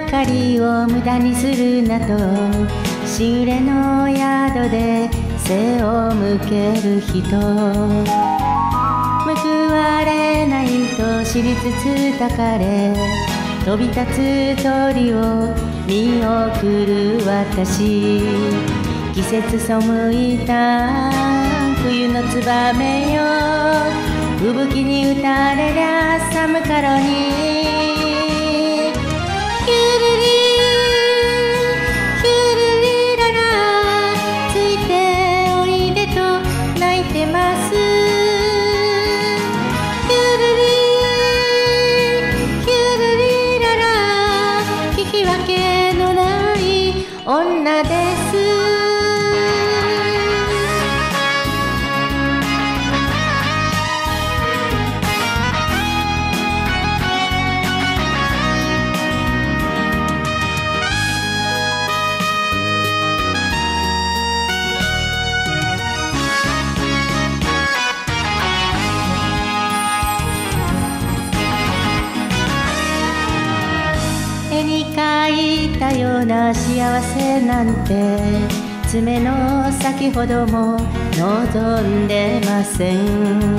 かりを無駄にするなとしぐれの宿で背を向ける人、報われないと知りつつたかれ飛び立つ鳥を見送る私、季節背いた冬のツバメよ、吹雪に打たれりゃ寒かろに。キュルリキュルリララ、ついておいでと泣いてます。キュルリキュルリララ、聞き分けのない女です。絵に描いたような幸せなんて爪の先ほども望んでません。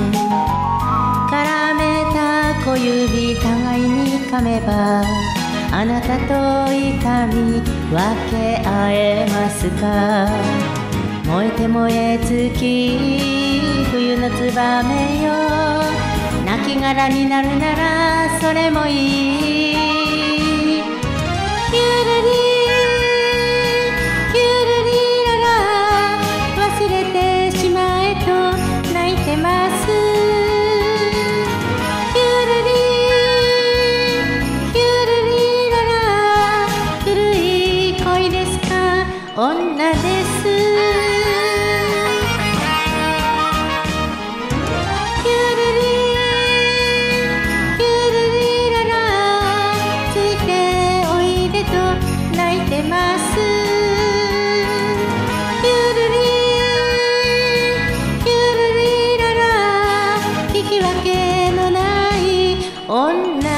絡めた小指互いに噛めばあなたと痛み分け合えますか。燃えて燃え尽き冬のツバメよ、亡き殻になるならそれもいい。キュルリキュルリララ、忘れてしまえと泣いてます。キュルリキュルリララ、古い恋ですか女です。女